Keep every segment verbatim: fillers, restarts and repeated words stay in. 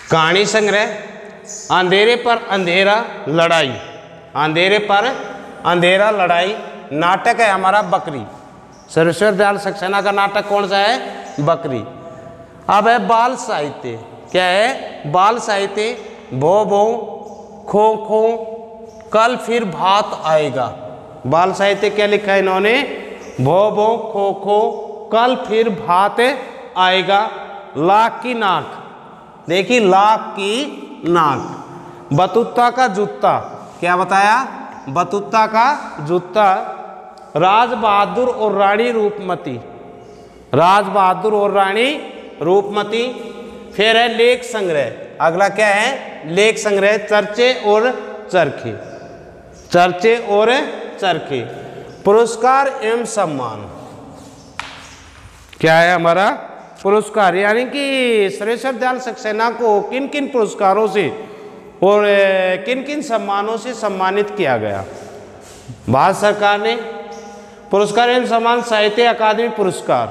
कहानी संग्रह, अंधेरे पर अंधेरा लड़ाई, अंधेरे पर अंधेरा लड़ाई नाटक है हमारा बकरी। सर्वेश्वर दयाल सक्सेना का नाटक कौन सा है? बकरी। अब है बाल साहित्य, क्या है? बाल साहित्य, भो भो खो खो कल फिर भात आएगा। बाल साहित्य क्या लिखा है इन्होंने? भो भो खो खो कल फिर भात आएगा। लाख की नाक, देखिए लाख की नाक। बतुत्ता का जूता, क्या बताया? बतुत्ता का जूता। राज बहादुर और रानी रूपमती, राज बहादुर और रानी रूपमती। फिर है लेख संग्रह, अगला क्या है? लेख संग्रह, चर्चे और चरखे, चर्चे और चरखे। पुरस्कार एवं सम्मान, क्या है हमारा? पुरस्कार, यानी कि सर्वेश्वर दयाल सक्सेना को किन किन पुरस्कारों से और किन किन सम्मानों से सम्मानित किया गया? भारत सरकार ने पुरस्कार एवं सम्मान, साहित्य अकादमी पुरस्कार।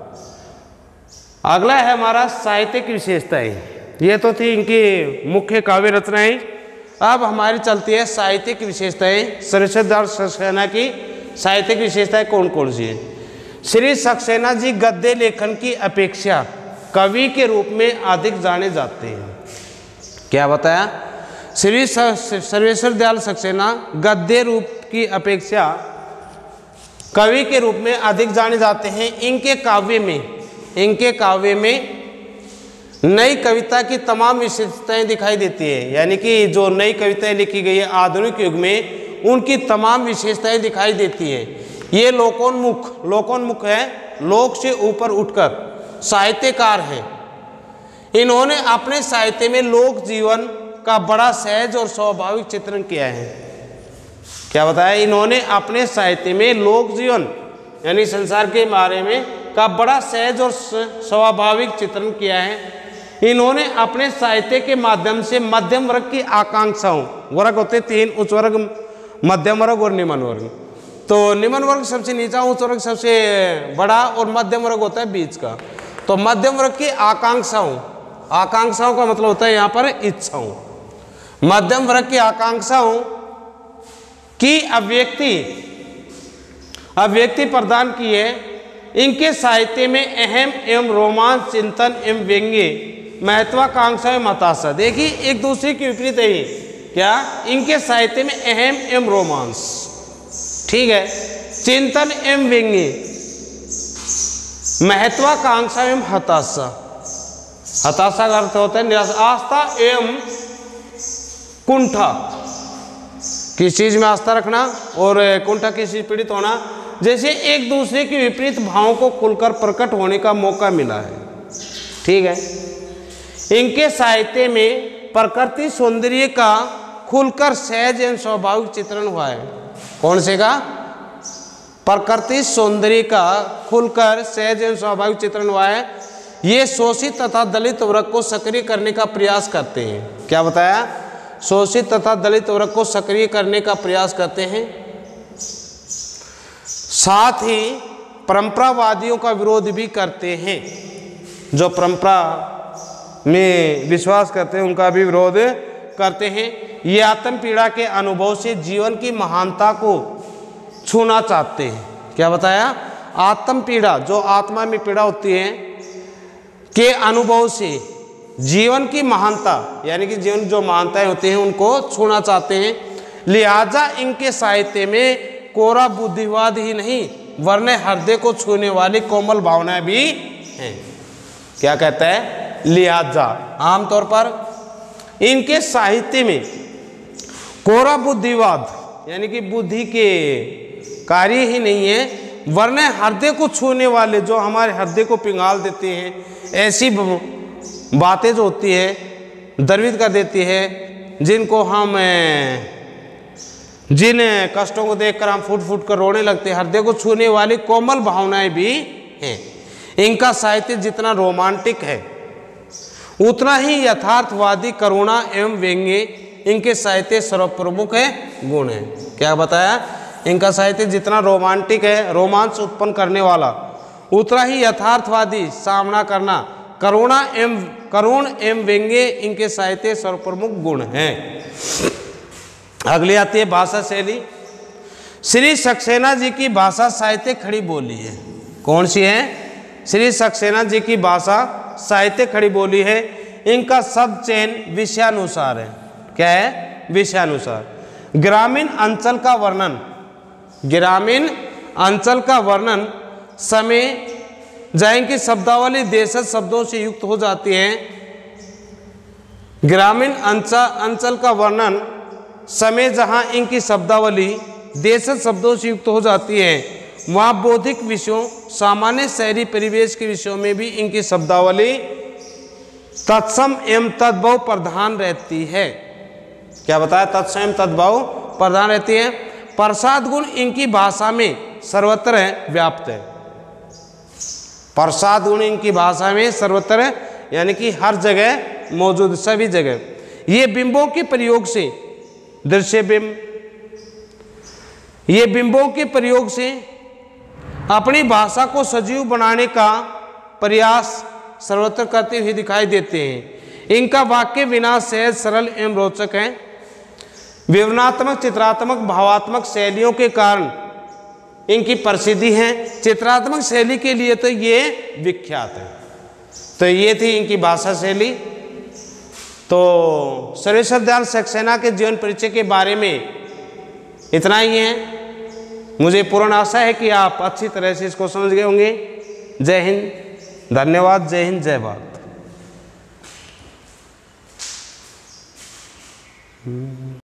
अगला है हमारा साहित्यिक विशेषताएं, ये तो थी इनकी मुख्य काव्य रचनाएं। अब हमारी चलती है साहित्यिक विशेषताएं। सर्वेश्वर दयाल सक्सेना की साहित्यिक विशेषताएं कौन कौन सी हैं? श्री सक्सेना जी गद्य लेखन की अपेक्षा कवि के रूप में अधिक जाने जाते हैं। क्या बताया? श्री सर्वेश्वर दयाल सक्सेना गद्य रूप की अपेक्षा कवि के रूप में अधिक जाने जाते हैं। इनके काव्य में इनके काव्य में नई कविता की तमाम विशेषताएं दिखाई देती है, यानी कि जो नई कविताएं लिखी गई है आधुनिक युग में, उनकी तमाम विशेषताएं दिखाई देती है। ये लोकोन्मुख लोकोन्मुख है, लोक से ऊपर उठकर साहित्यकार हैं। इन्होंने अपने साहित्य में लोक जीवन का बड़ा सहज और स्वाभाविक चित्रण किया है। क्या बताया? इन्होंने अपने साहित्य में लोक जीवन यानी संसार के बारे में का बड़ा सहज और स्वाभाविक चित्रण किया है। इन्होंने अपने साहित्य के माध्यम से मध्यम वर्ग की आकांक्षाओं, वर्ग होते तीन, उच्च वर्ग, मध्यम वर्ग और निम्न वर्ग। तो निम्न वर्ग सबसे नीचा, उच्च वर्ग सबसे बड़ा और मध्यम वर्ग होता है बीच का। तो मध्यम वर्ग की आकांक्षाओं, आकांक्षाओं का मतलब होता है यहाँ पर इच्छाओं। मध्यम वर्ग की आकांक्षाओं की अभिव्यक्ति अभिव्यक्ति प्रदान की है। इनके साहित्य में अहम एवं रोमांच, चिंतन एवं व्यंग्य, महत्वाकांक्षा एवं हताशा, देखिए एक दूसरे के विपरीत है ये। क्या? इनके साहित्य में अहम एवं रोमांस, ठीक है, चिंतन एवं व्यंग्य, महत्वाकांक्षा एवं हताशा। हताशा का अर्थ होता है निराशा। आस्था एवं कुंठा, किस चीज में आस्था रखना और कुंठा किस चीज पीड़ित होना, जैसे एक दूसरे के विपरीत भावों को खुलकर प्रकट होने का मौका मिला है, ठीक है। इनके साहित्य में प्रकृति सौंदर्य का खुलकर सहज एवं स्वाभाविक चित्रण हुआ है। कौन से का? प्रकृति सौंदर्य का खुलकर सहज एवं स्वाभाविक चित्रण हुआ है। ये शोषित तथा दलित वर्ग को सक्रिय करने का प्रयास करते हैं। क्या बताया? शोषित तथा दलित वर्ग को सक्रिय करने का प्रयास करते हैं। साथ ही परंपरावादियों का विरोध भी करते हैं। जो परंपरा में विश्वास करते हैं उनका भी विरोध करते हैं। ये आत्म पीड़ा के अनुभव से जीवन की महानता को छूना चाहते हैं। क्या बताया? आत्म पीड़ा, जो आत्मा में पीड़ा होती है, के अनुभव से जीवन की महानता यानी कि जीवन जो महानताएं होती हैं उनको छूना चाहते हैं। लिहाजा इनके साहित्य में कोरा बुद्धिवाद ही नहीं वरन हृदय को छूने वाली कोमल भावनाएं भी हैं। क्या कहता है? लिहाजा आमतौर पर इनके साहित्य में कोरा बुद्धिवाद यानी कि बुद्धि के कार्य ही नहीं है वरन हृदय को छूने वाले, जो हमारे हृदय को पिघाल देते हैं, ऐसी बातें जो होती है, द्रवित कर देती है, जिनको हम जिन कष्टों को देखकर हम फूट फूट कर रोने लगते हैं, हृदय को छूने वाली कोमल भावनाएं भी हैं। इनका साहित्य जितना रोमांटिक है उतना ही यथार्थवादी, करुणा एवं व्यंग्य इनके साहित्य सर्वप्रमुख है गुण है। क्या बताया? इनका साहित्य जितना रोमांटिक है, रोमांच उत्पन्न करने वाला, उतना ही यथार्थवादी, सामना करना, करुणा एवं करुण एवं व्यंग्य इनके साहित्य सर्वप्रमुख गुण हैं। अगली आती है भाषा शैली। श्री सक्सेना जी की भाषा साहित्य खड़ी बोली है। कौन सी है? श्री सक्सेना जी की भाषा साहित्य खड़ी बोली है। इनका शब्द चयन विषयानुसार है। क्या है? विषयानुसार। ग्रामीण अंचल का वर्णन, ग्रामीण अंचल का वर्णन समय जहाँ इनकी शब्दावली देशज शब्दों से युक्त हो जाती है। ग्रामीण अंचल अंचल का वर्णन समय जहाँ इनकी शब्दावली देशज शब्दों से युक्त हो जाती है, वहाँ बौद्धिक विषयों सामान्य शहरी परिवेश के विषयों में भी इनकी शब्दावली तत्सम एवं तद्भव प्रधान रहती है। क्या बताया? तत्सम एवं तद्भव प्रधान रहती है। प्रसाद गुण इनकी भाषा में सर्वत्र व्याप्त है। प्रसाद गुण इनकी भाषा में सर्वत्र यानी कि हर जगह मौजूद, सभी जगह। ये बिंबों के प्रयोग से दृश्य बिंब, ये बिंबों के प्रयोग से अपनी भाषा को सजीव बनाने का प्रयास सर्वत्र करते हुए दिखाई देते हैं। इनका वाक्य विनाश सहज सरल एवं रोचक है। विवरणात्मक चित्रात्मक भावात्मक शैलियों के कारण इनकी प्रसिद्धि है। चित्रात्मक शैली के लिए तो ये विख्यात है। तो ये थी इनकी भाषा शैली। तो सर्वेश्वर दयाल सक्सेना के जीवन परिचय के बारे में इतना ही है। मुझे पूर्ण आशा है कि आप अच्छी तरह से इसको समझ गए होंगे। जय हिंद, धन्यवाद। जय हिंद, जय भारत।